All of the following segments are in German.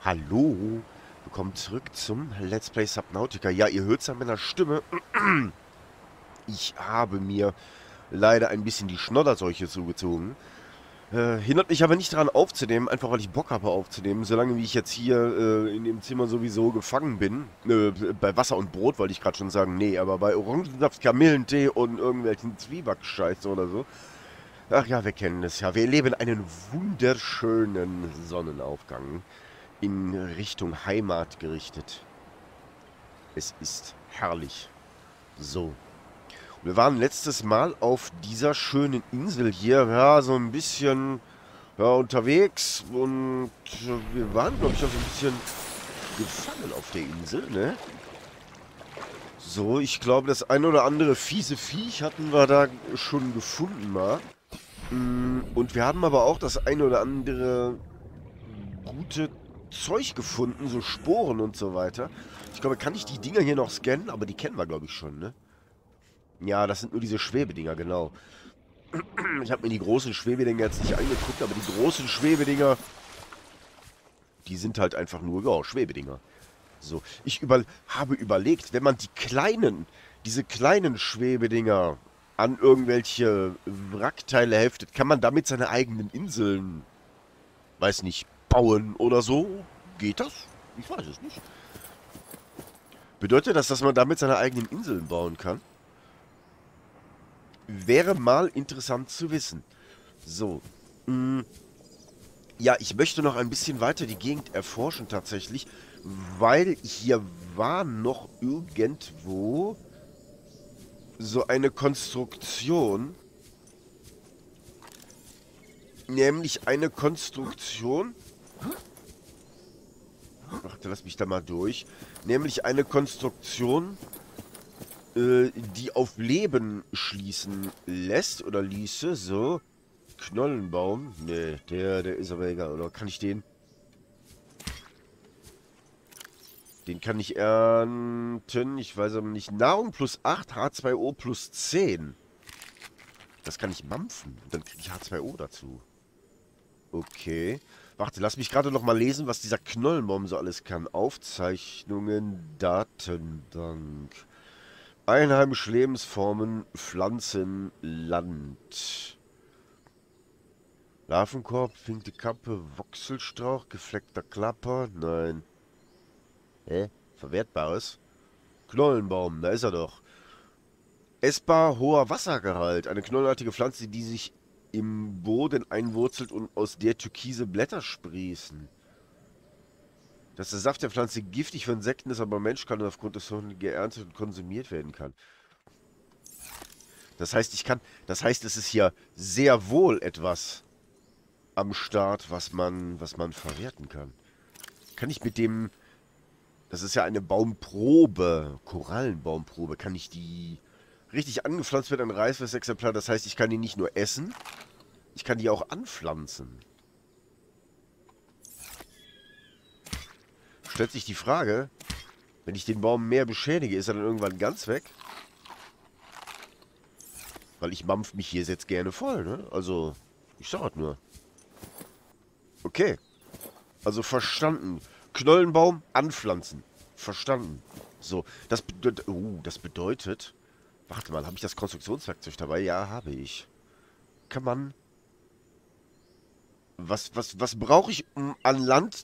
Hallo, willkommen zurück zum Let's Play Subnautica. Ja, ihr hört es an meiner Stimme. Ich habe mir leider ein bisschen die Schnodderseuche zugezogen. Hindert mich aber nicht daran aufzunehmen, einfach weil ich Bock habe aufzunehmen. Solange wie ich jetzt hier in dem Zimmer sowieso gefangen bin. Bei Wasser und Brot wollte ich gerade schon sagen. Nee, aber bei Orangensaft, Kamillentee und irgendwelchen Zwiebackscheiß oder so. Ach ja, wir kennen es ja. Wir erleben einen wunderschönen Sonnenaufgang in Richtung Heimat gerichtet. Es ist herrlich. So. Wir waren letztes Mal auf dieser schönen Insel hier, ja, so ein bisschen unterwegs und wir waren, glaube ich, auch so ein bisschen gefangen auf der Insel, ne? So, ich glaube, das ein oder andere fiese Viech hatten wir da schon gefunden mal. Und wir haben aber auch das ein oder andere gute Zeug gefunden, so Sporen und so weiter. Ich glaube, kann ich die Dinger hier noch scannen? Aber die kennen wir, glaube ich, schon, ne? Ja, das sind nur diese Schwebedinger, genau. Ich habe mir die großen Schwebedinger jetzt nicht angeguckt, aber die großen Schwebedinger, die sind halt einfach nur, ja, Schwebedinger. So, habe überlegt, wenn man diese kleinen Schwebedinger an irgendwelche Wrackteile heftet, kann man damit seine eigenen Inseln, weiß nicht, bauen oder so? Geht das? Ich weiß es nicht. Bedeutet das, dass man damit seine eigenen Inseln bauen kann? Wäre mal interessant zu wissen. So. Ja, ich möchte noch ein bisschen weiter die Gegend erforschen tatsächlich, weil hier war noch irgendwo so eine Konstruktion. Nämlich eine Konstruktion. Warte, lass mich da mal durch. Nämlich eine Konstruktion, die auf Leben schließen lässt oder ließe. So. Knollenbaum. Nee, der ist aber egal. Oder kann ich den? Den kann ich ernten. Ich weiß aber nicht. Nahrung plus 8, H2O plus 10. Das kann ich mampfen. Dann kriege ich H2O dazu. Okay. Warte, lass mich gerade noch mal lesen, was dieser Knollenbaum so alles kann. Aufzeichnungen, Datenbank. Einheimische Lebensformen, Pflanzen, Land. Larvenkorb, pinkte Kappe, Wochselstrauch, gefleckter Klapper. Nein. Hä? Verwertbares? Knollenbaum, da ist er doch. Essbar hoher Wassergehalt. Eine knollartige Pflanze, die sich im Boden einwurzelt und aus der türkise Blätter sprießen. Dass der Saft der Pflanze giftig für Insekten ist, aber Mensch kann aufgrund des Horns geerntet und konsumiert werden kann. Das heißt, das heißt, es ist hier sehr wohl etwas am Start, was man verwerten kann. Kann ich mit dem, das ist ja eine Baumprobe, Korallenbaumprobe, kann ich die richtig angepflanzt wird, ein reifes Exemplar, das heißt, ich kann die nicht nur essen, ich kann die auch anpflanzen. Stellt sich die Frage, wenn ich den Baum mehr beschädige, ist er dann irgendwann ganz weg? Weil ich mampf mich hier jetzt gerne voll, ne? Also, ich sag halt nur. Okay. Also verstanden. Knollenbaum anpflanzen. Verstanden. So, das bedeutet... Warte mal, habe ich das Konstruktionswerkzeug dabei? Ja, habe ich. Kann man... Was brauche ich, um an Land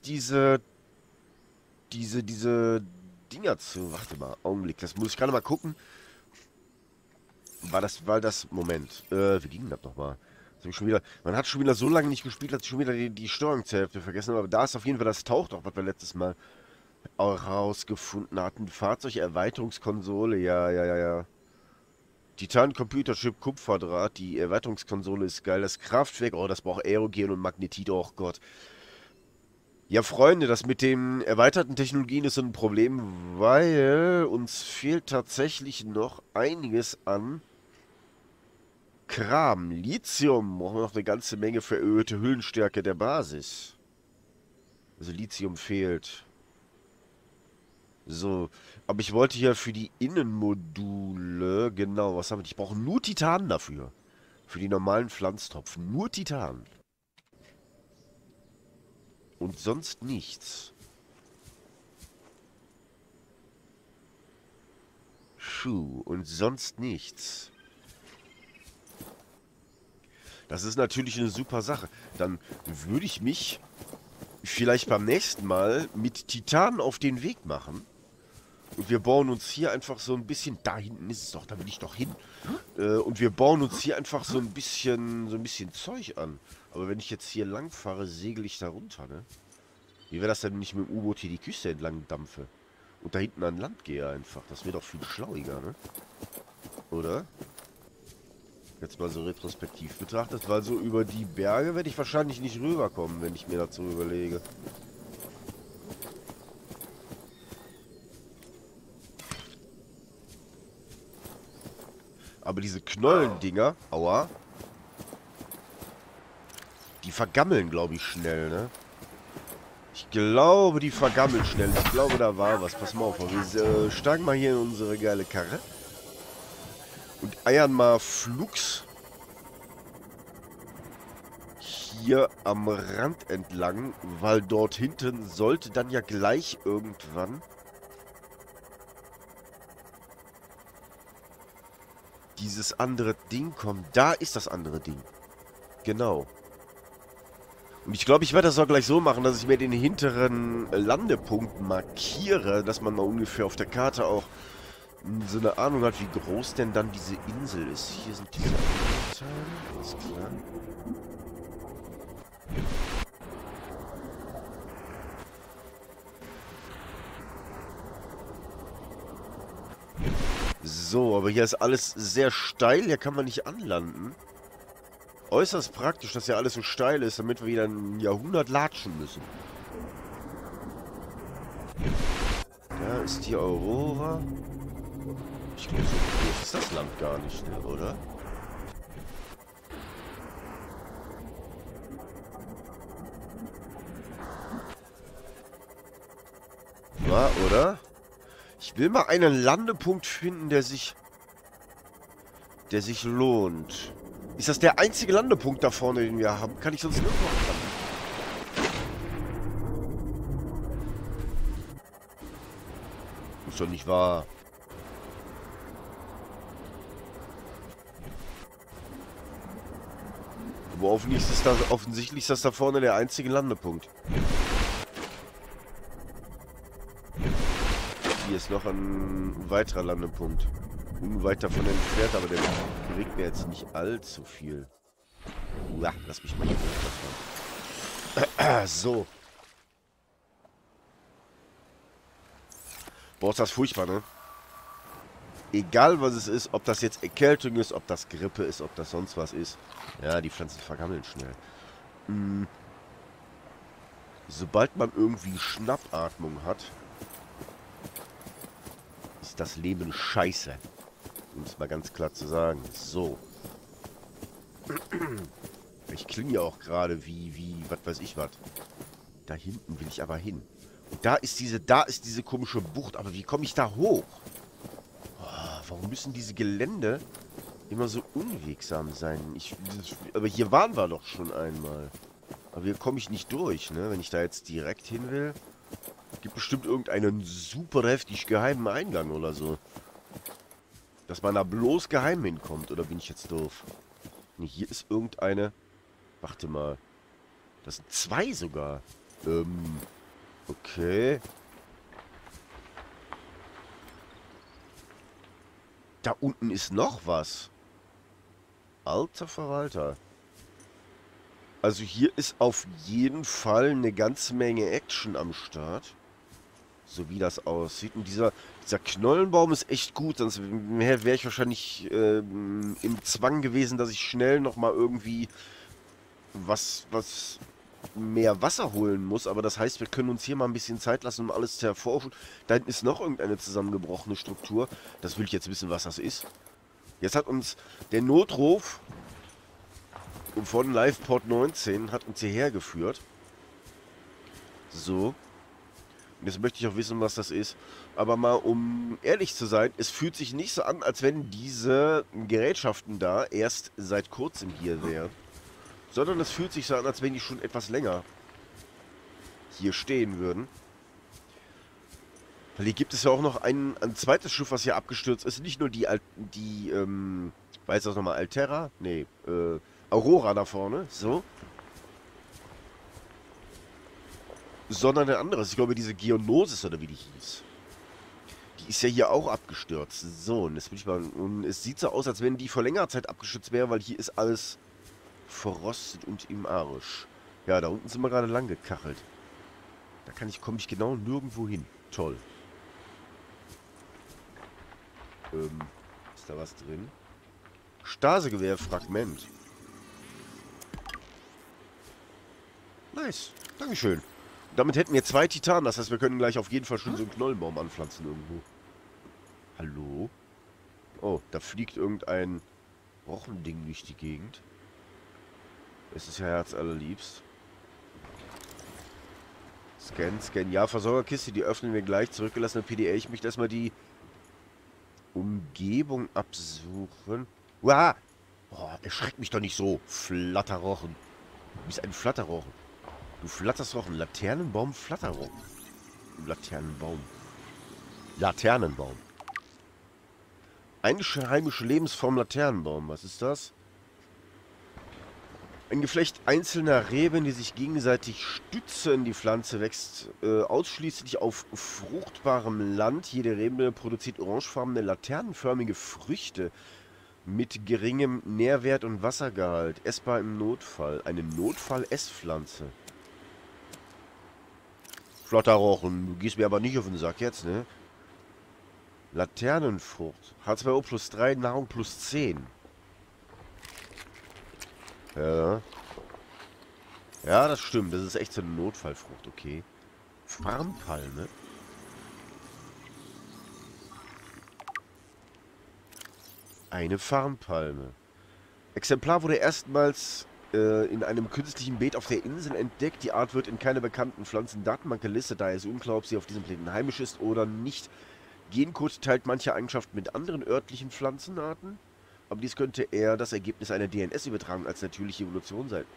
diese Dinger zu... Warte mal, Augenblick, das muss ich gerade mal gucken. Moment, wie ging das nochmal? Man hat schon wieder so lange nicht gespielt, dass ich schon wieder die Steuerungshälfte vergessen habe. Aber da ist auf jeden Fall das taucht auch, was wir letztes Mal auch rausgefunden hatten. Fahrzeugerweiterungskonsole, ja, ja, ja, ja. Titan Computerchip Kupferdraht, die Erweiterungskonsole ist geil. Das Kraftwerk, oh, das braucht Aerogen und Magnetit, oh Gott. Ja, Freunde, das mit den erweiterten Technologien ist so ein Problem, weil uns fehlt tatsächlich noch einiges an Kram. Lithium brauchen wir noch eine ganze Menge für erhöhte Hüllenstärke der Basis. Also Lithium fehlt. So, aber ich wollte hier für die Innenmodule, genau, was haben wir? Ich brauche nur Titan dafür. Für die normalen Pflanztopfen. Nur Titan. Und sonst nichts. Puh, und sonst nichts. Das ist natürlich eine super Sache. Dann würde ich mich vielleicht beim nächsten Mal mit Titan auf den Weg machen. Und wir bauen uns hier einfach so ein bisschen... Da hinten ist es doch, da will ich doch hin. Und wir bauen uns hier einfach so ein bisschen Zeug an. Aber wenn ich jetzt hier lang fahre, segel ich da runter, ne? Wie wäre das denn, wenn ich mit dem U-Boot hier die Küste entlang dampfe? Und da hinten an Land gehe einfach. Das wäre doch viel schlauiger, ne? Oder? Jetzt mal so retrospektiv betrachtet, weil so über die Berge werde ich wahrscheinlich nicht rüberkommen, wenn ich mir dazu überlege. Aber diese Knollendinger, aua, die vergammeln, glaube ich, schnell, ne? Ich glaube, die vergammeln schnell. Ich glaube, da war was. Pass mal auf, wir steigen mal hier in unsere geile Karre. Und eiern mal flugs hier am Rand entlang, weil dort hinten sollte dann ja gleich irgendwann dieses andere Ding kommen. Da ist das andere Ding. Genau. Und ich glaube, ich werde das auch gleich so machen, dass ich mir den hinteren Landepunkt markiere, dass man mal ungefähr auf der Karte auch so eine Ahnung hat, wie groß denn dann diese Insel ist. Hier sind diese Teile, alles klar. So, aber hier ist alles sehr steil, hier kann man nicht anlanden. Äußerst praktisch, dass ja alles so steil ist, damit wir wieder ein Jahrhundert latschen müssen. Da ist die Aurora. Ich glaube, so groß ist das Land gar nicht, ne, oder? Ja, oder? Ich will mal einen Landepunkt finden, der sich lohnt. Ist das der einzige Landepunkt da vorne, den wir haben? Kann ich sonst nirgendwo anlanden? Ist doch nicht wahr. Aber offensichtlich ist das da vorne der einzige Landepunkt. Hier ist noch ein weiterer Landepunkt. Unweit davon entfernt, aber der bringt mir jetzt nicht allzu viel. Uah, lass mich mal hier runterfahren. So. Boah, ist das furchtbar, ne? Egal, was es ist, ob das jetzt Erkältung ist, ob das Grippe ist, ob das sonst was ist. Ja, die Pflanzen vergammeln schnell. Sobald man irgendwie Schnappatmung hat, ist das Leben scheiße. Um es mal ganz klar zu sagen. So. Ich klinge ja auch gerade wie, was weiß ich was. Da hinten will ich aber hin. Und da ist diese komische Bucht. Aber wie komme ich da hoch? Oh, warum müssen diese Gelände immer so unwegsam sein? Aber hier waren wir doch schon einmal. Aber hier komme ich nicht durch, ne? Wenn ich da jetzt direkt hin will. Gibt bestimmt irgendeinen super heftig geheimen Eingang oder so. Dass man da bloß geheim hinkommt. Oder bin ich jetzt doof? Ne, hier ist irgendeine... Warte mal. Das sind zwei sogar. Okay. Da unten ist noch was. Alter Verwalter. Also hier ist auf jeden Fall eine ganze Menge Action am Start. So wie das aussieht. Und dieser Knollenbaum ist echt gut. Sonst wäre ich wahrscheinlich im Zwang gewesen, dass ich schnell nochmal irgendwie was mehr Wasser holen muss. Aber das heißt, wir können uns hier mal ein bisschen Zeit lassen, um alles zu erforschen. Da hinten ist noch irgendeine zusammengebrochene Struktur. Das will ich jetzt wissen, was das ist. Jetzt hat uns der Notruf von LivePort 19 hat uns hierher geführt. So. Und jetzt möchte ich auch wissen, was das ist. Aber mal, um ehrlich zu sein, es fühlt sich nicht so an, als wenn diese Gerätschaften da erst seit kurzem hier wären. Sondern es fühlt sich so an, als wenn die schon etwas länger hier stehen würden. Weil hier gibt es ja auch noch ein zweites Schiff, was hier abgestürzt ist. Nicht nur weiß das nochmal, Alterra? Nee, Aurora da vorne, so. Sondern ein anderes. Ich glaube, diese Geonosis oder wie die hieß. Die ist ja hier auch abgestürzt. So, und jetzt bin ich mal. Und es sieht so aus, als wenn die vor längerer Zeit abgestürzt wäre, weil hier ist alles verrostet und im Arsch. Ja, da unten sind wir gerade lang gekachelt. Da komme ich genau nirgendwo hin. Toll. Ist da was drin? Stasegewehr-Fragment. Nice. Dankeschön. Und damit hätten wir 2 Titanen. Das heißt, wir können gleich auf jeden Fall schon so einen Knollenbaum anpflanzen irgendwo. Hallo? Oh, da fliegt irgendein Rochending durch die Gegend. Es ist ja herzallerliebst. Scan, scan. Ja, Versorgerkiste, die öffnen wir gleich. Zurückgelassene PDA. Ich möchte erstmal die Umgebung absuchen. Uah! Boah, erschreckt mich doch nicht so. Flatterrochen. Du bist ein Flatterrochen. Du flatterst Rochen. Laternenbaum, Flatterrochen. Laternenbaum. Laternenbaum. Einheimische Lebensform Laternenbaum. Was ist das? Ein Geflecht einzelner Reben, die sich gegenseitig stützen. Die Pflanze wächst ausschließlich auf fruchtbarem Land. Jede Rebe produziert orangefarbene, laternenförmige Früchte mit geringem Nährwert und Wassergehalt. Essbar im Notfall. Eine Notfall-Esspflanze. Flotterrochen. Du gehst mir aber nicht auf den Sack jetzt, ne? Laternenfrucht. H2O plus 3, Nahrung plus 10. Ja. Ja, das stimmt. Das ist echt so eine Notfallfrucht, okay. Farnpalme. Eine Farnpalme. Exemplar wurde erstmals in einem künstlichen Beet auf der Insel entdeckt. Die Art wird in keiner bekannten Pflanzendatenbank gelistet, daher ist unklar, ob sie auf diesem Planeten heimisch ist oder nicht. Gencode teilt manche Eigenschaften mit anderen örtlichen Pflanzenarten, aber dies könnte eher das Ergebnis einer DNS-Übertragung als natürliche Evolution sein.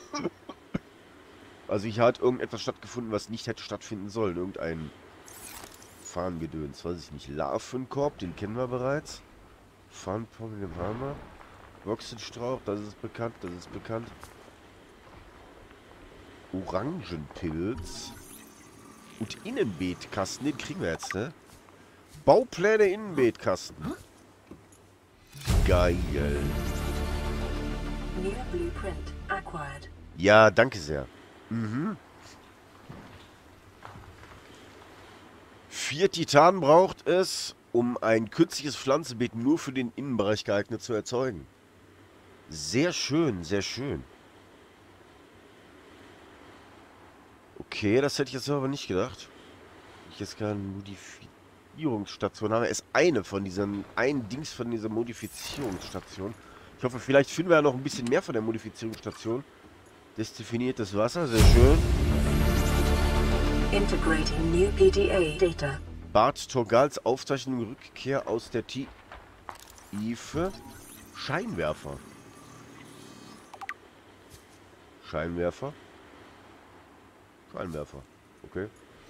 Also hier hat irgendetwas stattgefunden, was nicht hätte stattfinden sollen. Irgendein Farngedöns, weiß ich nicht. Larvenkorb, den kennen wir bereits. Farnpalme in dem Hammer. Boxenstrauch, das ist bekannt, das ist bekannt. Orangenpilz. Und Innenbeetkasten, den kriegen wir jetzt, ne? Baupläne Innenbeetkasten. Geil. Ja, danke sehr. 4 Titanen braucht es, um ein künstliches Pflanzenbeet nur für den Innenbereich geeignet zu erzeugen. Sehr schön, sehr schön. Okay, das hätte ich jetzt aber nicht gedacht. Ich jetzt keine Modifizierungsstation habe. Es ist ein Dings von dieser Modifizierungsstation. Ich hoffe, vielleicht finden wir ja noch ein bisschen mehr von der Modifizierungsstation. Desdefiniertes Wasser, sehr schön. Integrating new PDA data. Bart Torgals Aufzeichnung Rückkehr aus der Tiefe. Scheinwerfer. Scheinwerfer. Scheinwerfer. Okay.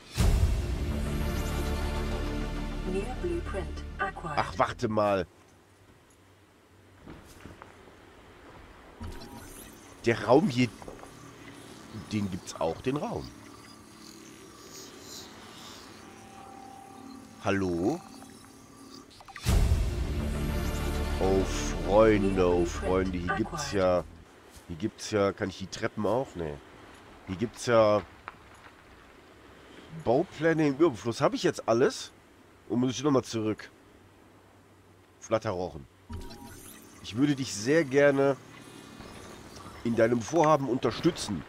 New blueprint acquired. Ach, warte mal. Der Raum hier, den gibt's auch, den Raum. Hallo? Oh, Freunde, hier gibt's ja, kann ich die Treppen auch? Nee. Hier gibt's ja Baupläne im Überfluss. Habe ich jetzt alles? Und muss ich nochmal zurück? Flatterrochen. Ich würde dich sehr gerne in deinem Vorhaben unterstützen.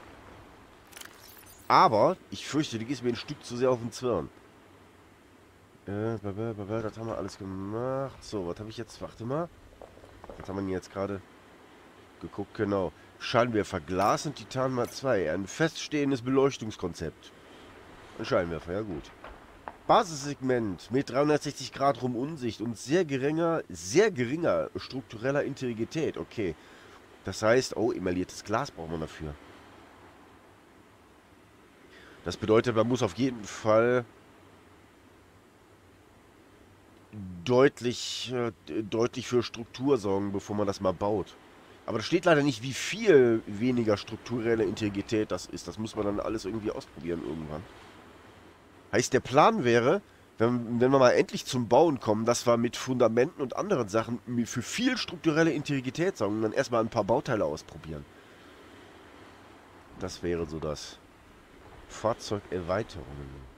Aber ich fürchte, du gehst mir ein Stück zu sehr auf den Zwirn. Das haben wir alles gemacht. So, was habe ich jetzt? Warte mal. Was haben wir denn jetzt gerade geguckt? Genau. Scheinwerfer, Glas und Titan mal 2. Ein feststehendes Beleuchtungskonzept. Ein Scheinwerfer, ja gut. Basissegment mit 360 Grad Rumunsicht und sehr geringer struktureller Integrität. Okay. Das heißt, oh, emailliertes Glas braucht man dafür. Das bedeutet, man muss auf jeden Fall deutlich für Struktur sorgen, bevor man das mal baut. Aber da steht leider nicht, wie viel weniger strukturelle Integrität das ist. Das muss man dann alles irgendwie ausprobieren irgendwann. Heißt, der Plan wäre, wenn wir mal endlich zum Bauen kommen, dass wir mit Fundamenten und anderen Sachen für viel strukturelle Integrität sorgen und dann erstmal ein paar Bauteile ausprobieren. Das wäre so das. Fahrzeugerweiterungen.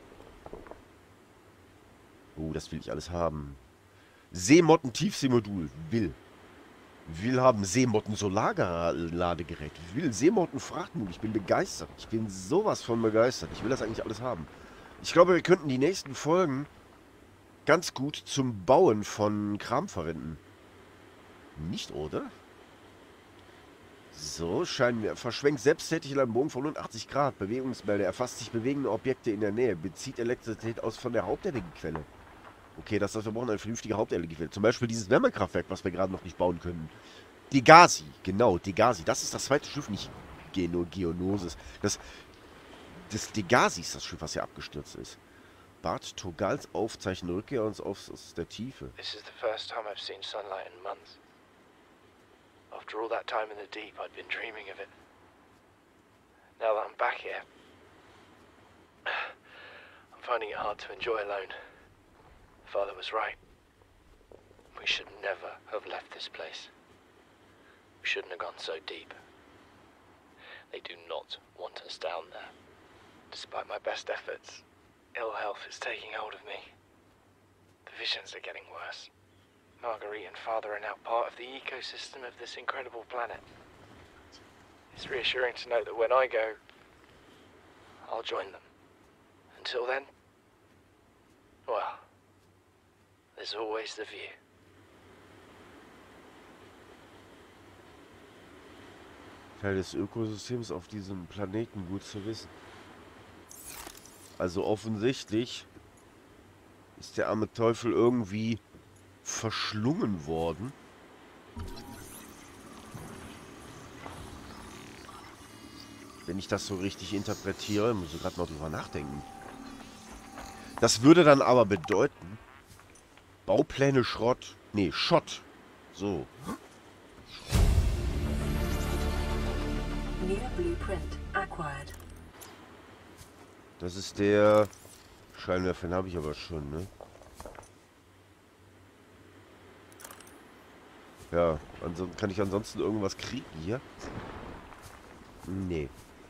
Oh, das will ich alles haben. Seemotten Tiefseemodul. Will haben Seemotten Solarladegerät. Will Seemotten Frachtmodul. Ich bin begeistert. Ich bin sowas von begeistert. Ich will das eigentlich alles haben. Ich glaube, wir könnten die nächsten Folgen ganz gut zum Bauen von Kram verwenden. Nicht, oder? So, scheinen wir. Verschwenkt selbsttätig in einem Bogen von 180 Grad. Bewegungsmelder. Erfasst sich bewegende Objekte in der Nähe. Bezieht Elektrizität aus von der Hauptenergiequelle. Okay, das heißt, wir brauchen eine vernünftige Hauptenergiequelle. Zum Beispiel dieses Wärmekraftwerk, was wir gerade noch nicht bauen können. Degasi, genau, Degasi. Das ist das zweite Schiff, nicht Geonosis. Das Degasi ist das Schiff, was hier abgestürzt ist. Bart Togals Aufzeichnung, Rückkehr uns aus der Tiefe. This is the first time I've seen sunlight in months. After all that time in the deep, I'd been dreaming of it. Now that I'm back here, I'm finding it hard to enjoy alone. Father was right. We should never have left this place. We shouldn't have gone so deep. They do not want us down there. Despite my best efforts, ill health is taking hold of me. The visions are getting worse. Marguerite and Father are now part of the ecosystem of this incredible planet. It's reassuring to know that when I go, I'll join them. Until then, well, there's always the view. Teil des Ökosystems auf diesem Planeten, gut zu wissen. Also offensichtlich ist der arme Teufel irgendwie verschlungen worden. Wenn ich das so richtig interpretiere, muss ich gerade mal drüber nachdenken. Das würde dann aber bedeuten, Baupläne Schrott. Nee, Schott. So. New blueprint acquired. Das ist der Scheinwerfer, den habe ich aber schon, ne? Ja, ansonsten kann ich ansonsten irgendwas kriegen hier? Nee.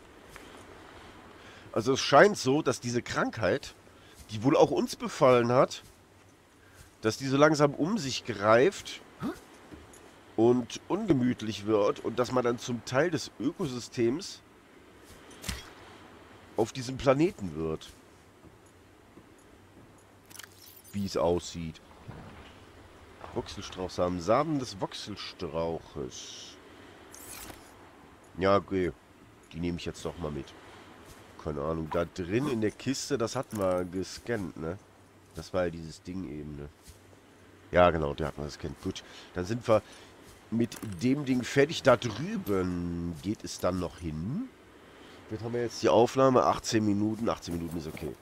Also es scheint so, dass diese Krankheit, die wohl auch uns befallen hat, dass die so langsam um sich greift und ungemütlich wird und dass man dann zum Teil des Ökosystems auf diesem Planeten wird. Wie es aussieht. Woxelstrauchsamen. Samen des Woxelstrauches. Ja, okay. Die nehme ich jetzt doch mal mit. Keine Ahnung. Da drin in der Kiste, das hatten wir gescannt, ne? Das war ja dieses Ding eben, ne? Ja, genau, der hat man gescannt. Gut, dann sind wir mit dem Ding fertig. Da drüben geht es dann noch hin. Jetzt haben wir jetzt die Aufnahme. 18 Minuten. 18 Minuten ist okay.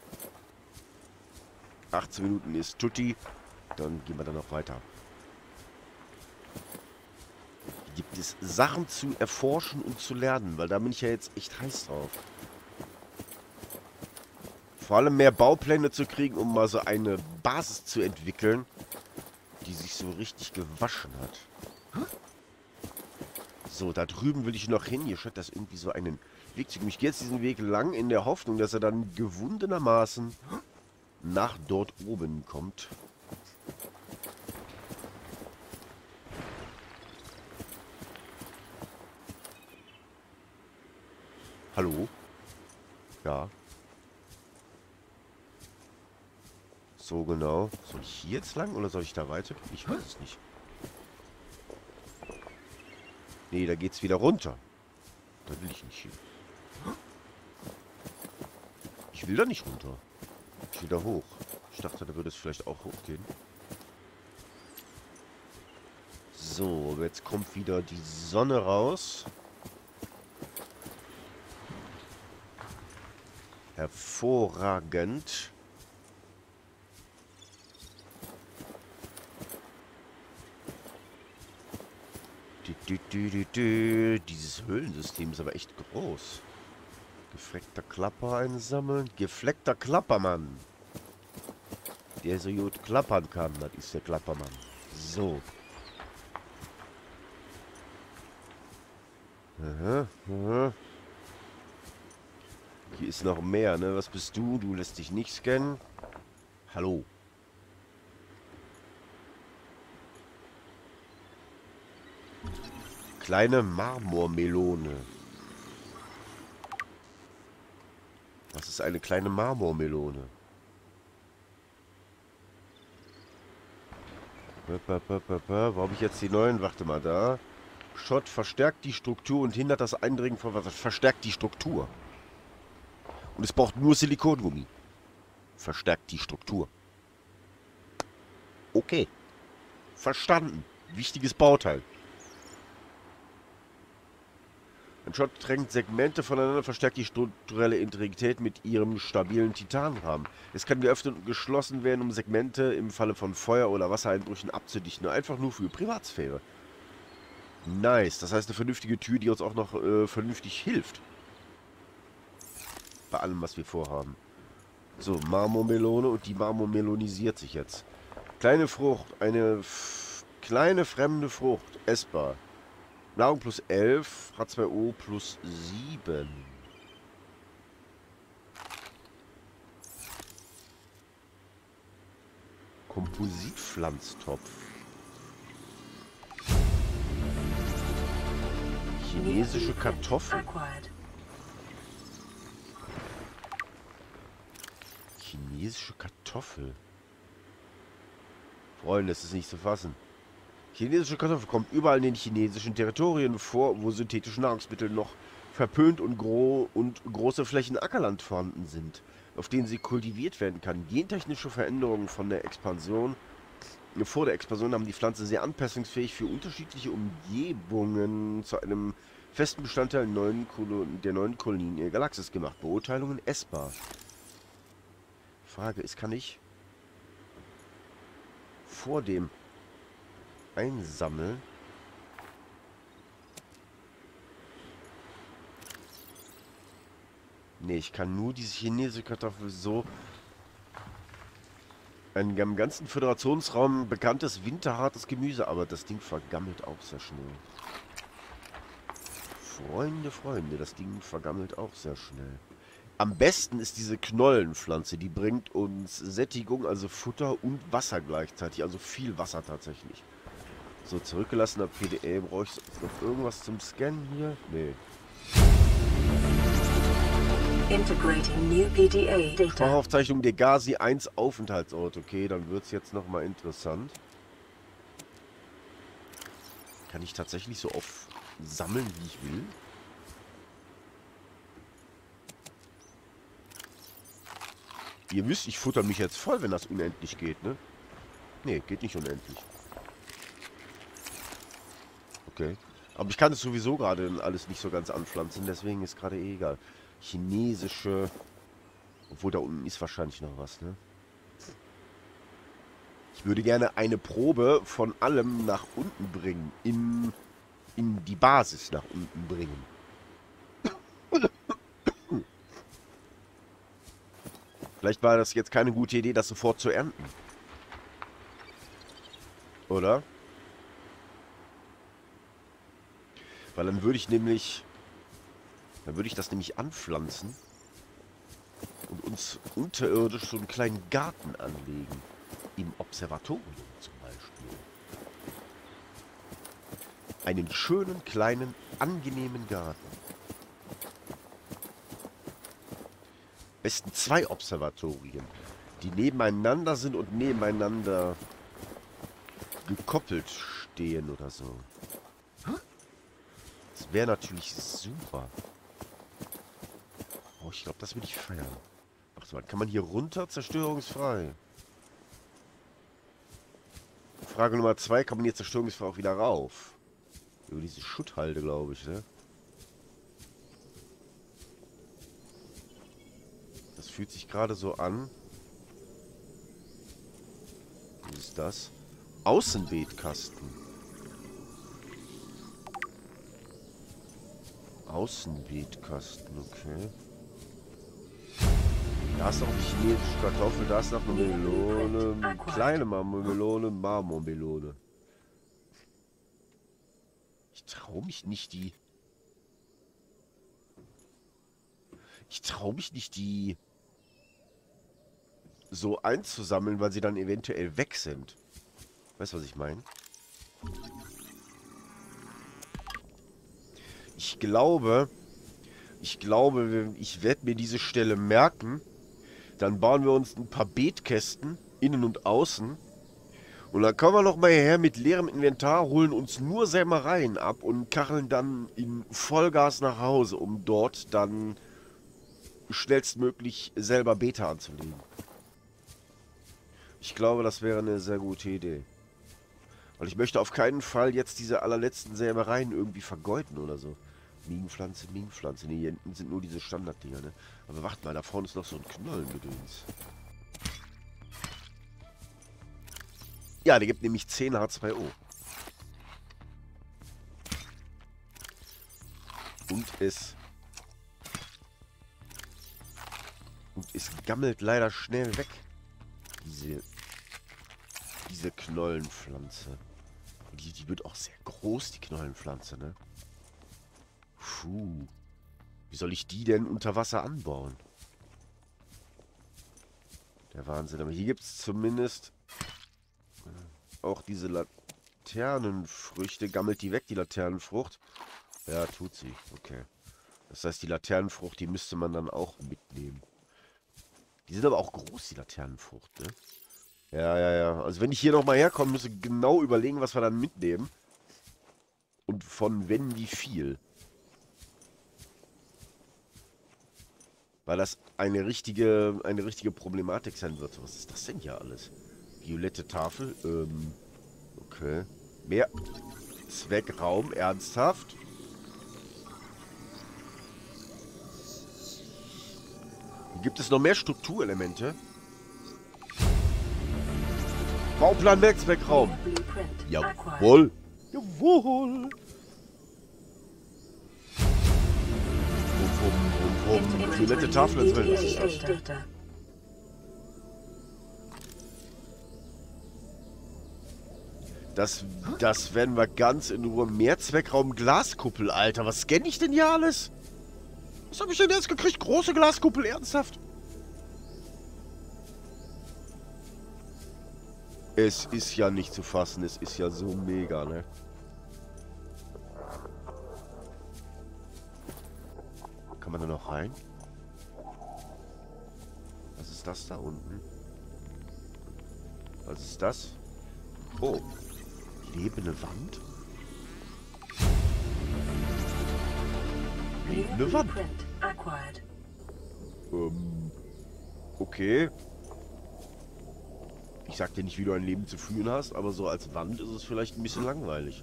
18 Minuten ist tutti. Dann gehen wir dann noch weiter. Gibt es Sachen zu erforschen und zu lernen, weil da bin ich ja jetzt echt heiß drauf. Vor allem mehr Baupläne zu kriegen, um mal so eine Basis zu entwickeln, die sich so richtig gewaschen hat. So, da drüben will ich noch hin. Hier scheint das irgendwie so einen Weg zu geben. Ich gehe jetzt diesen Weg lang in der Hoffnung, dass er dann gewundenermaßen nach dort oben kommt. Hallo? Ja. So genau. Soll ich hier jetzt lang oder soll ich da weiter? Ich weiß es nicht. Nee, da geht's wieder runter. Da will ich nicht hin. Ich will da nicht runter. Ich will da hoch. Ich dachte, da würde es vielleicht auch hochgehen. So, jetzt kommt wieder die Sonne raus. Hervorragend. Dieses Höhlensystem ist aber echt groß. Gefleckter Klapper einsammeln. Gefleckter Klappermann. Der so gut klappern kann, das ist der Klappermann. So. Aha, aha. Hier ist noch mehr, ne? Was bist du? Du lässt dich nicht scannen. Hallo. Kleine Marmormelone. Was ist eine kleine Marmormelone? Wo habe ich jetzt die neuen? Warte mal, da. Schott verstärkt die Struktur und hindert das Eindringen von Wasser. Verstärkt die Struktur. Und es braucht nur Silikongummi. Verstärkt die Struktur. Okay. Verstanden. Wichtiges Bauteil. Ein Schott trennt Segmente voneinander, verstärkt die strukturelle Integrität mit ihrem stabilen Titanrahmen. Es kann geöffnet und geschlossen werden, um Segmente im Falle von Feuer- oder Wassereinbrüchen abzudichten. Einfach nur für Privatsphäre. Nice. Das heißt, eine vernünftige Tür, die uns auch noch vernünftig hilft. Bei allem, was wir vorhaben. So, Marmormelone und die Marmormelonisiert sich jetzt. Kleine Frucht. Eine kleine fremde Frucht. Essbar. Nahrung plus 11, H2O plus 7. Kompositpflanztopf. Chinesische Kartoffel. Acquired. Chinesische Kartoffel. Freunde, das ist nicht zu fassen. Chinesische Kartoffel kommt überall in den chinesischen Territorien vor, wo synthetische Nahrungsmittel noch verpönt und, große Flächen Ackerland vorhanden sind, auf denen sie kultiviert werden kann. Gentechnische Veränderungen vor der Expansion haben die Pflanze sehr anpassungsfähig für unterschiedliche Umgebungen zu einem festen Bestandteil der neuen Kolonien in der Galaxis gemacht. Beurteilungen essbar. Frage ist, kann ich vor dem Einsammeln ne, ich kann nur diese chinesische Kartoffel so ein im ganzen Föderationsraum bekanntes winterhartes Gemüse, aber das Ding vergammelt auch sehr schnell. Freunde, das Ding vergammelt auch sehr schnell. Am besten ist diese Knollenpflanze, die bringt uns Sättigung, also Futter und Wasser gleichzeitig, also viel Wasser tatsächlich. So, zurückgelassener PDA. Brauche ich noch irgendwas zum Scannen hier? Nee. Integrating new PDA data. Sprachaufzeichnung der Gazi 1 Aufenthaltsort. Okay, dann wird es jetzt nochmal interessant. Kann ich tatsächlich so oft sammeln, wie ich will? Ihr wisst, ich futter mich jetzt voll, wenn das unendlich geht, ne? Nee, geht nicht unendlich. Okay. Aber ich kann es sowieso gerade alles nicht so ganz anpflanzen, deswegen ist gerade eh egal. Chinesische... Obwohl, da unten ist wahrscheinlich noch was, ne? Ich würde gerne eine Probe von allem nach unten bringen. In die Basis nach unten bringen. Vielleicht war das jetzt keine gute Idee, das sofort zu ernten. Oder? Weil dann würde ich nämlich... Dann würde ich das nämlich anpflanzen. Und uns unterirdisch so einen kleinen Garten anlegen. Im Observatorium zum Beispiel. Einen schönen, kleinen, angenehmen Garten. Besten 2 Observatorien, die nebeneinander sind und nebeneinander gekoppelt stehen oder so. Das wäre natürlich super. Oh, ich glaube, das würde ich feiern. Ach so, kann man hier runter? Zerstörungsfrei. Frage Nummer 2, kann man hier zerstörungsfrei auch wieder rauf? Über diese Schutthalde, glaube ich, ne? Das fühlt sich gerade so an. Was ist das? Außenbeetkasten. Außenbeetkasten, okay. Da ist noch eine chinesische Kartoffel, da ist noch eine Melone, kleine Melone, Marmormelone. Ich traue mich nicht, die... Ich traue mich nicht, die so einzusammeln, weil sie dann eventuell weg sind. Weißt du, was ich meine? Ich glaube, ich werde mir diese Stelle merken. Dann bauen wir uns ein paar Beetkästen, innen und außen. Und dann kommen wir noch mal hierher mit leerem Inventar, holen uns nur Sämereien ab und kacheln dann in Vollgas nach Hause, um dort dann schnellstmöglich selber Beete anzulegen. Ich glaube, das wäre eine sehr gute Idee. Weil ich möchte auf keinen Fall jetzt diese allerletzten Sämereien irgendwie vergeuden oder so. Minenpflanze, Minenpflanze. Ne, hier hinten sind nur diese Standarddinger, ne? Aber warte mal, da vorne ist noch so ein Knollengedöns. Ja, der gibt nämlich 10 H2O. Und es gammelt leider schnell weg. Diese Knollenpflanze. Die wird auch sehr groß, die Knollenpflanze, ne? Puh. Wie soll ich die denn unter Wasser anbauen? Der Wahnsinn. Aber hier gibt es zumindest auch diese Laternenfrüchte. Gammelt die weg, die Laternenfrucht? Ja, tut sie. Okay. Das heißt, die Laternenfrucht, die müsste man dann auch mitnehmen. Die sind aber auch groß, die Laternenfrucht, ne? Ja, ja, ja. Also wenn ich hier nochmal herkomme, müsste ich genau überlegen, was wir dann mitnehmen. Und von wenn wie viel. Weil das eine richtige Problematik sein wird. Was ist das denn hier alles? Violette Tafel. Okay. Mehr Zweckraum. Ernsthaft? Hier gibt es noch mehr Strukturelemente. Bauplan Werkzweckraum. Jawohl. Jawohl. Violette Tafel ins Welt. Was ist das? Das werden wir ganz in Ruhe. Mehrzweckraum Glaskuppel, Alter. Was scanne ich denn hier alles? Was habe ich denn jetzt gekriegt? Große Glaskuppel, ernsthaft? Es ist ja nicht zu fassen. Es ist ja so mega, ne? Kann man da noch rein? Was ist das da unten? Was ist das? Oh. Lebende Wand? Lebende Wand. Okay. Ich sag dir nicht, wie du ein Leben zu führen hast, aber so als Wand ist es vielleicht ein bisschen langweilig.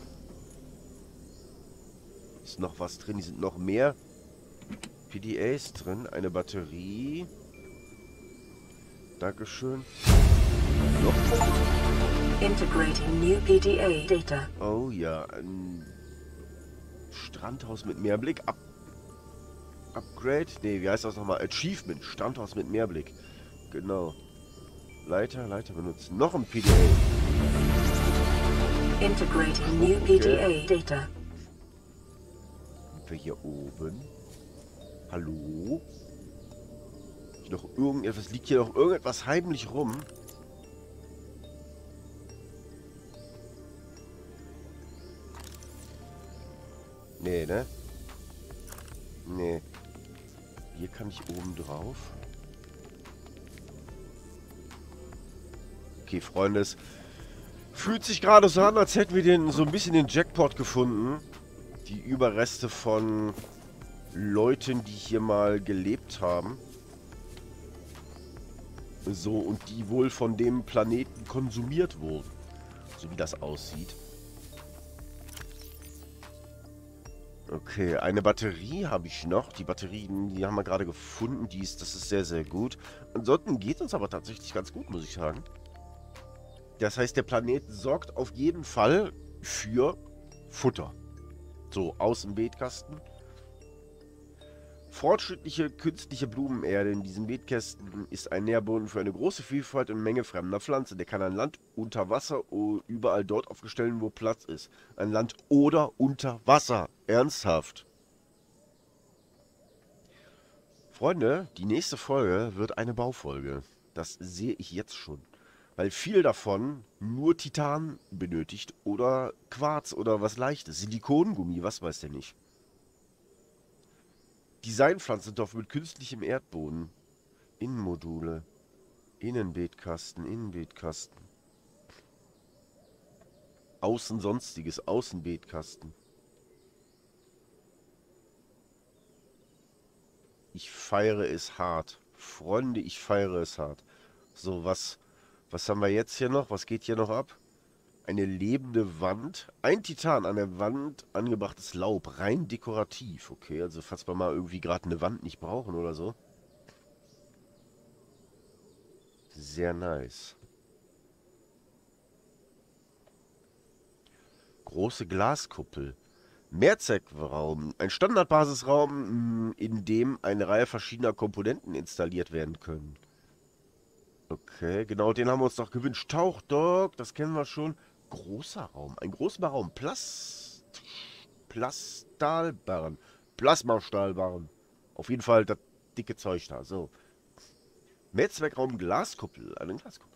Ist noch was drin? Hier sind noch mehr PDAs drin. Eine Batterie. Dankeschön. Noch. Integrating new PDA data. Oh ja, ein Strandhaus mit Meerblick. Upgrade? Ne, wie heißt das nochmal? Achievement. Strandhaus mit Meerblick. Genau. Leiter benutzen. Noch ein PDA. Integrating new PDA data. Sind wir hier oben? Hallo? Noch irgendetwas, liegt hier noch irgendetwas heimlich rum? Nee, ne? Nee. Hier kann ich oben drauf. Okay, Freunde, es fühlt sich gerade so an, als hätten wir so ein bisschen den Jackpot gefunden. Die Überreste von Leuten, die hier mal gelebt haben. So, und die wohl von dem Planeten konsumiert wurden. So wie das aussieht. Okay, eine Batterie habe ich noch. Die Batterien, die haben wir gerade gefunden. Das ist sehr, sehr gut. Ansonsten geht uns aber tatsächlich ganz gut, muss ich sagen. Das heißt, der Planet sorgt auf jeden Fall für Futter. So, aus dem Beetkasten. Fortschrittliche künstliche Blumenerde in diesem Beetkästen ist ein Nährboden für eine große Vielfalt und Menge fremder Pflanzen. Der kann ein Land unter Wasser oder überall dort aufgestellt, wo Platz ist. Ein Land oder unter Wasser. Ernsthaft. Freunde, die nächste Folge wird eine Baufolge. Das sehe ich jetzt schon. Weil viel davon nur Titan benötigt oder Quarz oder was Leichtes. Silikongummi, was weiß der nicht. Designpflanzentopf mit künstlichem Erdboden. Innenmodule. Innenbeetkasten, Innenbeetkasten. Außen sonstiges, Außenbeetkasten. Ich feiere es hart. Freunde, ich feiere es hart. So, was haben wir jetzt hier noch? Was geht hier noch ab? Eine lebende Wand. Ein Titan an der Wand angebrachtes Laub. Rein dekorativ. Okay, also falls wir mal irgendwie gerade eine Wand nicht brauchen oder so. Sehr nice. Große Glaskuppel. Mehrzweckraum. Ein Standardbasisraum, in dem eine Reihe verschiedener Komponenten installiert werden können. Okay, genau, den haben wir uns doch gewünscht. Tauchdog, das kennen wir schon. Großer Raum. Ein großer Raum. Plastalbarren. Plasmastahlbarren. Auf jeden Fall das dicke Zeug da. So. Mehrzweckraum Glaskuppel. Eine Glaskuppel.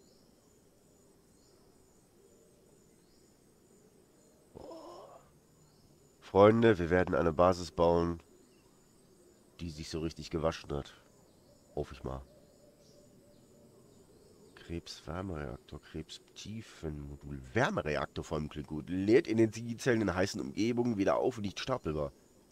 Freunde, wir werden eine Basis bauen, die sich so richtig gewaschen hat. Hoffe ich mal. Krebswärmereaktor, Krebstiefenmodul. Wärmereaktor vor allem klingt gut. Lädt Energiezellen in heißen Umgebungen wieder auf und nicht stapelbar.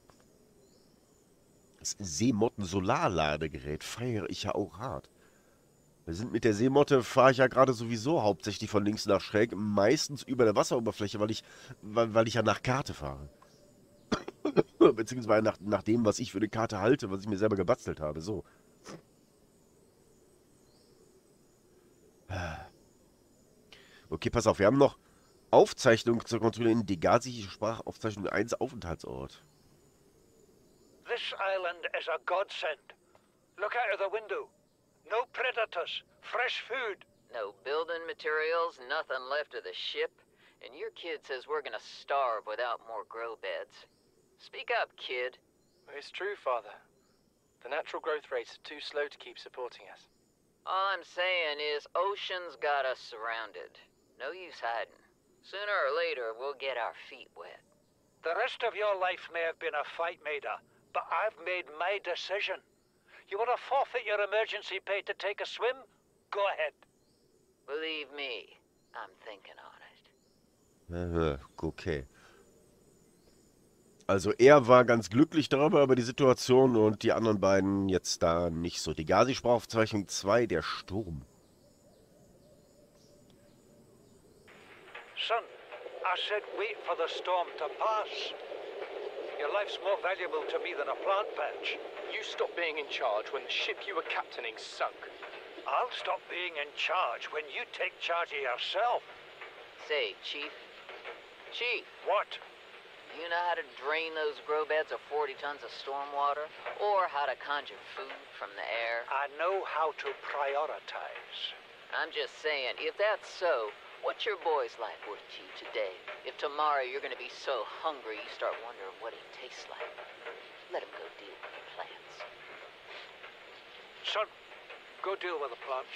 Das Seemotten-Solarladegerät feiere ich ja auch hart. Wir sind mit der Seemotte, fahre ich ja gerade sowieso hauptsächlich von links nach schräg, meistens über der Wasseroberfläche, weil ich ja nach Karte fahre. Beziehungsweise nach dem, was ich für eine Karte halte, was ich mir selber gebastelt habe. So. Okay, pass auf, wir haben noch Aufzeichnung zur Kontrolle in Degasi, Sprachaufzeichnung 1, Aufenthaltsort. This island is a godsend. Look out of the window. No predators, fresh food. No building materials, nothing left of the ship. And your kid says we're gonna starve without more grow beds. Speak up, kid. It's true, Father. The natural growth rates are too slow to keep supporting us. All I'm saying is Ocean's got us surrounded. No use hiding. Sooner or later, we'll get our feet wet. The rest of your life may have been a fight, Maida, but I've made my decision. You want to forfeit your emergency pay to take a swim? Go ahead. Believe me, I'm thinking on it. Okay. Also er war ganz glücklich darüber, über die Situation und die anderen beiden jetzt da nicht so. Die Gazi-Sprachaufzeichnung 2, der Sturm. Son, I said wait for the storm to pass. Your life's more valuable to me than a plant patch. You stopped being in charge when the ship you were captaining sunk. I'll stop being in charge when you take charge of yourself. Say, Chief. Chief, What? you know how to drain those grow beds of 40 tons of stormwater? Or how to conjure food from the air? I know how to prioritize. I'm just saying, if that's so, what's your boy's life worth to you today? If tomorrow you're gonna be so hungry you start wondering what he tastes like, let him go deal with the plants. Son, go deal with the plants.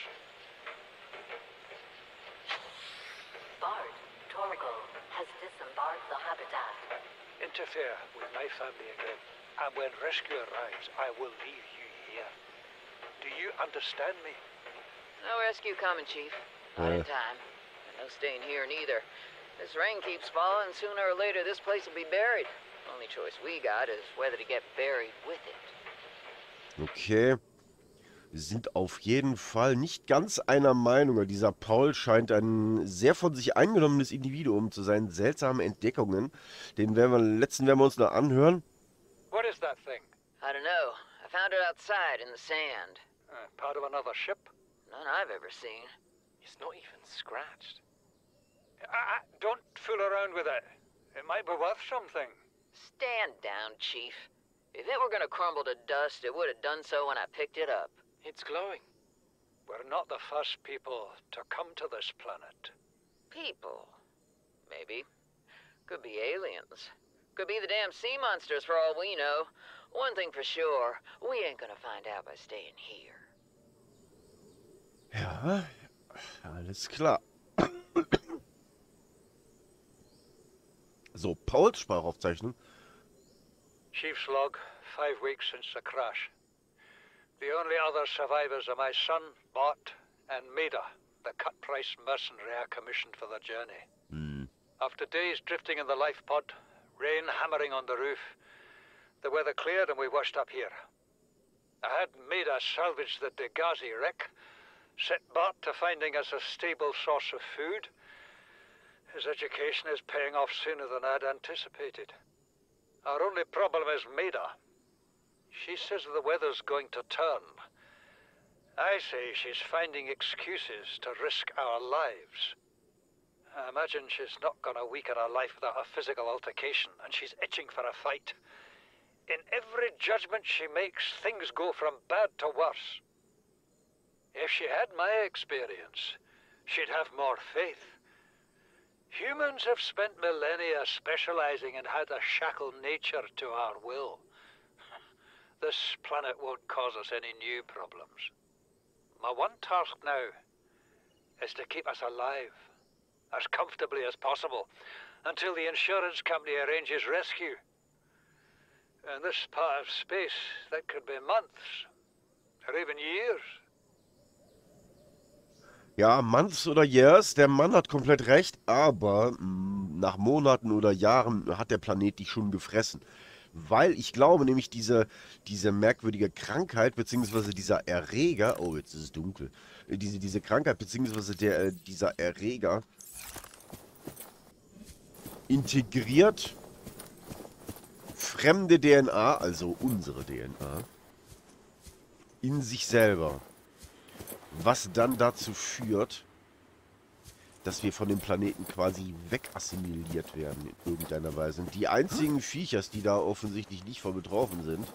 Bard, Torgal has disembarked the habitat. Interfere with my family again, and when rescue arrives, I will leave you here. Do you understand me? No rescue coming, Chief. Not in time. No staying here neither. This rain keeps falling, sooner or later this place will be buried. Only choice we got is whether to get buried with it. Okay. Wir sind auf jeden Fall nicht ganz einer Meinung. Dieser Paul scheint ein sehr von sich eingenommenes Individuum zu sein. Seltsame Entdeckungen. Den letzten werden wir uns noch anhören. What is that thing? I don't know. I found it outside in the sand. Part of another ship? None I've ever seen. It's not even scratched. Don't fool around with it. It might be worth something. Stand down, Chief. If it were gonna crumble to dust, it would have done so when I picked it up. It's glowing. We're not the first people to come to this planet. People. Maybe. Could be aliens. Could be the damn sea monsters for all we know. One thing for sure, we ain't gonna find out by staying here. Ja, alles klar. So, Pauls Sprachaufzeichnung. Chief's log, 5 weeks since the crash. The only other survivors are my son, Bart, and Maida, the cut-price mercenary I commissioned for the journey. After days drifting in the life pod, rain hammering on the roof, the weather cleared and we washed up here. I had Maida salvage the Degazi wreck, set Bart to finding us a stable source of food. His education is paying off sooner than I'd anticipated. Our only problem is Maida. She says the weather's going to turn. I say she's finding excuses to risk our lives. I imagine she's not gonna weaken her life without a physical altercation, and she's itching for a fight. In every judgment she makes, things go from bad to worse. If she had my experience, she'd have more faith. Humans have spent millennia specializing in how to shackle nature to our will. This planet won't cause us any new problems. My one task now is to keep us alive, as comfortably as possible, until the insurance company arranges rescue. In this part of space, that could be months, or even years. Ja, months oder years, der Mann hat komplett recht, aber nach Monaten oder Jahren hat der Planet dich schon gefressen. Weil ich glaube nämlich diese merkwürdige Krankheit, beziehungsweise dieser Erreger, oh jetzt ist es dunkel, diese Krankheit, beziehungsweise dieser Erreger integriert fremde DNA, also unsere DNA, in sich selber. Was dann dazu führt, dass wir von dem Planeten quasi wegassimiliert werden in irgendeiner Weise. Und die einzigen Viechers, die da offensichtlich nicht von betroffen sind,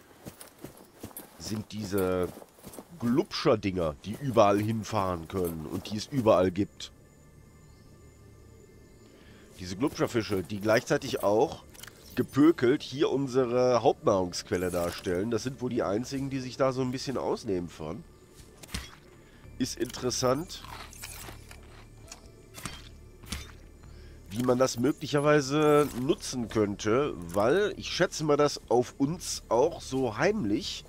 sind diese Glubscher-Dinger, die überall hinfahren können und die es überall gibt. Diese Glubscherfische, die gleichzeitig auch gepökelt hier unsere Hauptnahrungsquelle darstellen. Das sind wohl die einzigen, die sich da so ein bisschen ausnehmen von. Ist interessant, wie man das möglicherweise nutzen könnte, weil ich schätze mal, dass auf uns auch so heimlich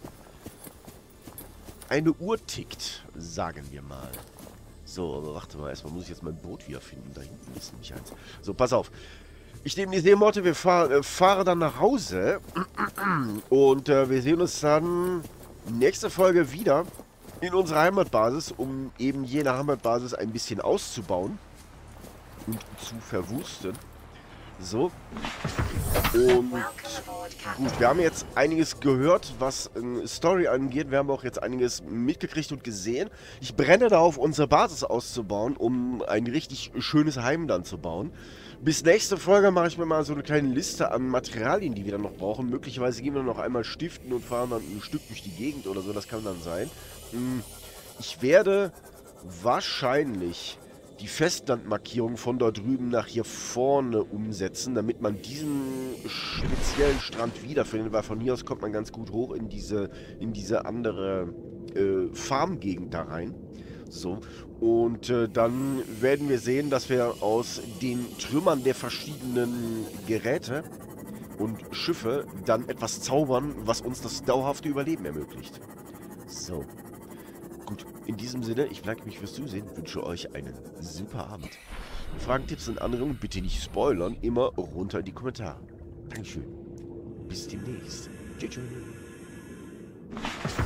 eine Uhr tickt, sagen wir mal. So, aber warte mal, erstmal muss ich jetzt mein Boot wiederfinden. Da hinten ist nämlich eins. So, pass auf. Ich nehme die Seemotte, wir fahren dann nach Hause und wir sehen uns dann nächste Folge wieder in unserer Heimatbasis, um eben jene Heimatbasis ein bisschen auszubauen und zu verwusten. So. Und gut, wir haben jetzt einiges gehört, was Story angeht. Wir haben auch jetzt einiges mitgekriegt und gesehen. Ich brenne darauf, unsere Basis auszubauen, um ein richtig schönes Heim dann zu bauen. Bis nächste Folge mache ich mir mal so eine kleine Liste an Materialien, die wir dann noch brauchen. Möglicherweise gehen wir noch einmal stiften und fahren dann ein Stück durch die Gegend oder so. Das kann dann sein. Ich werde wahrscheinlich die Festlandmarkierung von dort drüben nach hier vorne umsetzen, damit man diesen speziellen Strand wiederfindet, weil von hier aus kommt man ganz gut hoch in diese andere Farmgegend da rein. So, und dann werden wir sehen, dass wir aus den Trümmern der verschiedenen Geräte und Schiffe dann etwas zaubern, was uns das dauerhafte Überleben ermöglicht. So. Gut, in diesem Sinne, ich bedanke mich fürs Zusehen, wünsche euch einen super Abend. Fragen, Tipps und Anregungen bitte nicht spoilern, immer runter in die Kommentare. Dankeschön. Bis demnächst. Tschüss.